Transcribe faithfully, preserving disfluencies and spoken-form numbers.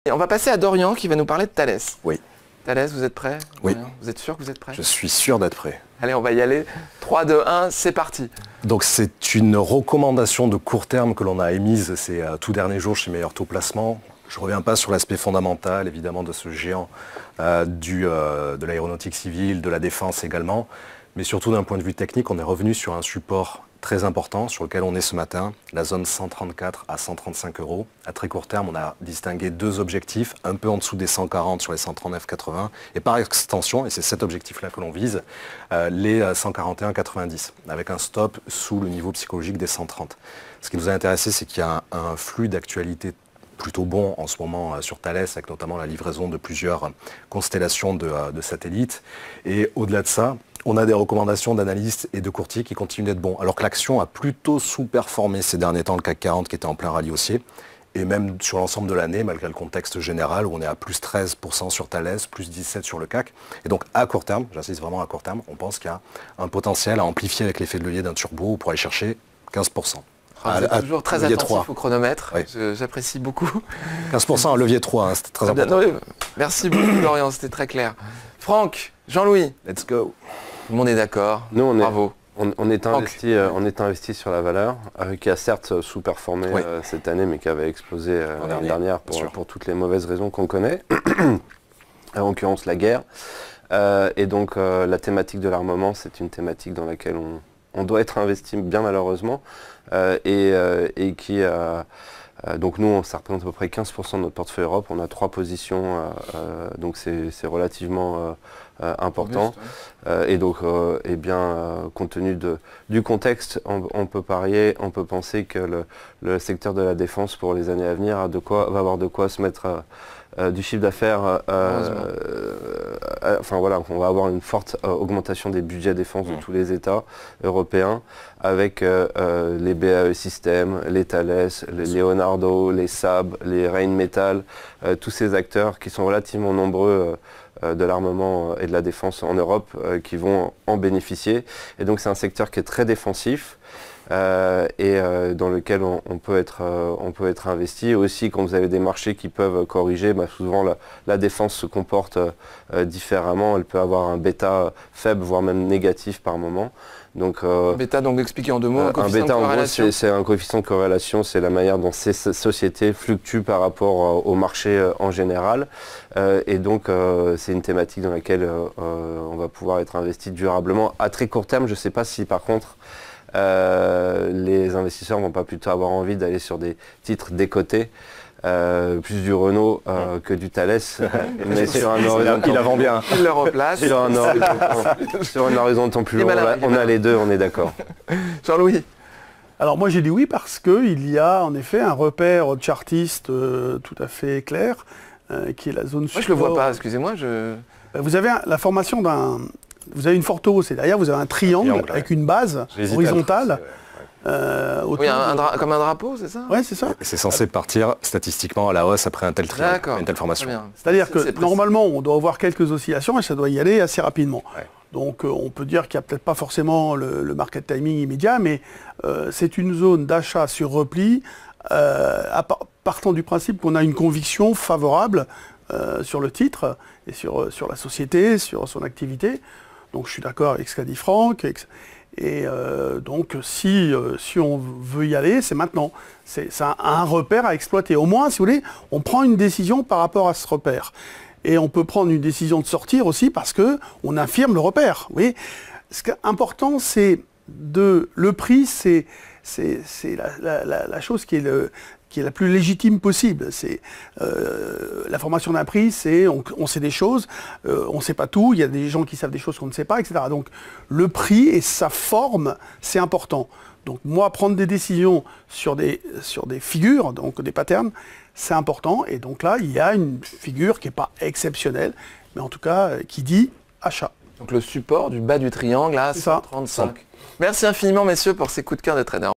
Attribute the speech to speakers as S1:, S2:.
S1: Et on va passer à Dorian qui va nous parler de Thales.
S2: Oui.
S1: Thales, vous êtes prêt?
S2: Oui.
S1: Vous êtes sûr que vous êtes prêt?
S2: Je suis sûr d'être prêt.
S1: Allez, on va y aller. trois, deux, un, c'est parti.
S2: Donc c'est une recommandation de court terme que l'on a émise ces euh, tout derniers jours chez Meilleur Taux Placement. Je ne reviens pas sur l'aspect fondamental, évidemment, de ce géant euh, du, euh, de l'aéronautique civile, de la défense également. Mais surtout d'un point de vue technique, on est revenu sur un support très important sur lequel on est ce matin, la zone cent trente-quatre à cent trente-cinq euros. À très court terme, on a distingué deux objectifs, un peu en dessous des cent quarante sur les cent trente-neuf quatre-vingts, et par extension, et c'est cet objectif-là que l'on vise, euh, les cent quarante et un quatre-vingt-dix, avec un stop sous le niveau psychologique des cent trente. Ce qui nous a intéressé, c'est qu'il y a un, un flux d'actualité plutôt bon en ce moment euh, sur Thales, avec notamment la livraison de plusieurs euh, constellations de, euh, de satellites. Et au-delà de ça, on a des recommandations d'analystes et de courtiers qui continuent d'être bons. Alors que l'action a plutôt sous-performé ces derniers temps, le C A C quarante qui était en plein rallye haussier. Et même sur l'ensemble de l'année, malgré le contexte général, où on est à plus treize pour cent sur Thales, plus dix-sept pour cent sur le C A C. Et donc à court terme, j'insiste vraiment à court terme, on pense qu'il y a un potentiel à amplifier avec l'effet de levier d'un turbo pour aller chercher quinze pour cent.
S1: Ah, vous êtes
S2: à,
S1: toujours très
S2: levier
S1: attentif
S2: trois.
S1: au chronomètre,
S2: Oui.
S1: j'apprécie beaucoup.
S2: quinze pour cent à levier trois, hein, c'était très
S1: Ah bien,
S2: important.
S1: non, merci beaucoup Dorian, c'était très clair. Franck, Jean-Louis,
S2: Let's go.
S1: tout le monde est d'accord.
S3: Nous, on est,
S1: Bravo.
S3: on, on est investi, euh, on est investi sur la valeur, euh, qui a certes sous-performé
S2: Oui.
S3: euh, cette année, mais qui avait explosé euh,
S2: L'an
S3: l'année
S2: dernier,
S3: dernière
S2: bien
S3: pour,
S2: sûr.
S3: pour toutes les mauvaises raisons qu'on connaît, en l'occurrence la guerre. Euh, et donc euh, la thématique de l'armement, c'est une thématique dans laquelle on, on doit être investi bien malheureusement, euh, et, euh, et qui a... Euh, donc nous, ça représente à peu près quinze pour cent de notre portefeuille Europe. On a trois positions, euh, euh, donc c'est relativement euh, euh, important.
S1: Auguste, ouais.
S3: Euh, et donc, euh, eh bien, euh, compte tenu de, du contexte, on, on peut parier, on peut penser que le, le secteur de la défense pour les années à venir a de quoi, va avoir de quoi se mettre euh, euh, du chiffre d'affaires. Euh, euh, euh, enfin voilà, on va avoir une forte euh, augmentation des budgets défense de
S2: Mmh.
S3: tous les États européens, avec euh, euh, les B A E Systems, les Thales, les Leonardo, les Saab, les Rheinmetall, euh, tous ces acteurs qui sont relativement nombreux euh, de l'armement et de la défense en Europe euh, qui vont en bénéficier. Et donc c'est un secteur qui est très défensif euh, et euh, dans lequel on, on, peut être, euh, on peut être investi. Aussi, quand vous avez des marchés qui peuvent corriger, bah, souvent la, la défense se comporte euh, différemment. Elle peut avoir un bêta faible, voire même négatif par moment. Donc, euh,
S1: Bêta, donc expliquez en deux mots,
S3: euh,
S1: un
S3: un
S1: coefficient
S3: bêta,
S1: de
S3: en gros,
S1: corrélation.
S3: c'est un coefficient de corrélation, c'est la manière dont ces sociétés fluctuent par rapport euh, au marché euh, en général. Euh, et donc, euh, c'est une thématique dans laquelle euh, on va pouvoir être investi durablement. À très court terme, je ne sais pas si par contre, euh, les investisseurs ne vont pas plutôt avoir envie d'aller sur des titres décotés. Euh, plus du Renault euh, que du Thales, mais sur un horizon
S2: Il la vend bien.
S1: Il le replace.
S3: sur un horizon, sur un horizon de temps plus
S1: Il est
S3: long, on
S1: malin,
S3: a,
S1: il est
S3: on a
S1: malin.
S3: les deux, on est d'accord.
S1: Jean-Louis,
S4: Alors moi j'ai dit oui parce qu'il y a en effet un repère chartiste euh, tout à fait clair, euh, qui est la zone
S1: moi je le vois
S4: support.
S1: pas, excusez-moi, je...
S4: Vous avez un- la formation d'un... Vous avez une forte hausse et derrière vous avez un triangle,
S2: Triangle,
S4: avec
S2: ouais.
S4: une base
S2: J'hésitais à le
S4: horizontale.
S2: tracer, ouais, ouais.
S4: euh, autour
S1: Oui, un, un
S4: de-
S1: dra- comme un drapeau, c'est ça?
S4: Ouais, c'est ça.
S2: C'est censé partir statistiquement à la hausse après un tel triangle,
S1: D'accord,
S2: une telle
S1: très
S2: formation.
S1: bien.
S4: C'est-à-dire
S1: C'est-
S4: que
S1: c'est précis.
S4: normalement on doit avoir quelques oscillations et ça doit y aller assez rapidement.
S2: Ouais.
S4: Donc euh, on peut dire qu'il n'y a peut-être pas forcément le, le market timing immédiat, mais euh, c'est une zone d'achat sur repli, euh, à par- partant du principe qu'on a une conviction favorable euh, sur le titre et sur, sur la société, sur son activité. Donc je suis d'accord avec ce qu'a dit Franck. Et, et, euh, donc si, euh, si on veut y aller, c'est maintenant. C'est un, un repère à exploiter. Au moins, si vous voulez, on prend une décision par rapport à ce repère. Et on peut prendre une décision de sortir aussi parce qu'on affirme le repère. Vous voyez, ce qui est important, c'est de... Le prix, c'est la, la, la, la chose qui est, le, qui est la plus légitime possible. C'est euh, la formation d'un prix, c'est on, on sait des choses, euh, on ne sait pas tout, il y a des gens qui savent des choses qu'on ne sait pas, et cetera. Donc le prix et sa forme, c'est important. Donc moi, prendre des décisions sur des, sur des figures, donc des patterns, c'est important. Et donc là, il y a une figure qui n'est pas exceptionnelle, mais en tout cas euh, qui dit achat.
S1: Donc le support du bas du triangle à
S4: C'est ça.
S1: cent trente-cinq. Merci infiniment messieurs pour ces coups de cœur de trader.